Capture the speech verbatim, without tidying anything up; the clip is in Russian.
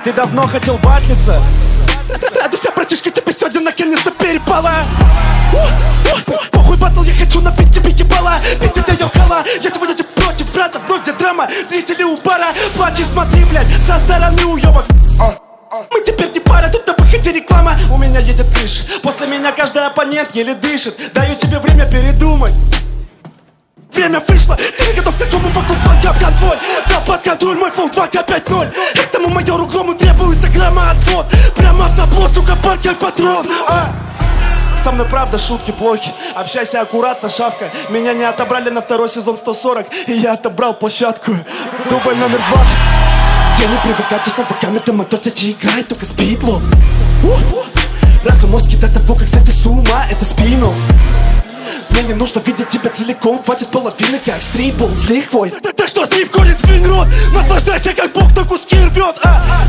Ты давно хотел батлиться? Радуйся, братишка, тебе сегодня наконец-то перепало. Похуй батл, я хочу напить тебе ебало. Пить это ёхала. Я сегодня тебе против, брата, вновь где драма. Зрители у бара, плачь и смотри, блядь, со стороны уёбок. Мы теперь не пара, тут на выходе реклама. У меня едет крыша, после меня каждый оппонент еле дышит. Даю тебе время передумать. Время вышло, ты не готов к такому, вокруг план контроль. Взял под контроль мой флоу два ка пять ноль. Этому майору грому требуется громоотвод. Прямо в табло, сука, бан как патрон. а! Со мной правда шутки плохи. Общайся аккуратно, шавка. Меня не отобрали на второй сезон сто сорок, и я отобрал площадку. Дубль номер два. Тебе не привыкайте, снова камера, мотор тебе играет, только спит лоб. Раз и мозги до того, как сойти с ума, это спину. Мне не нужно видеть тебя целиком, хватит половины, как стритбол с лихвой. Так, так что, Стив Коллинз, клин рот, наслаждайся, как бог на куски рвет, а!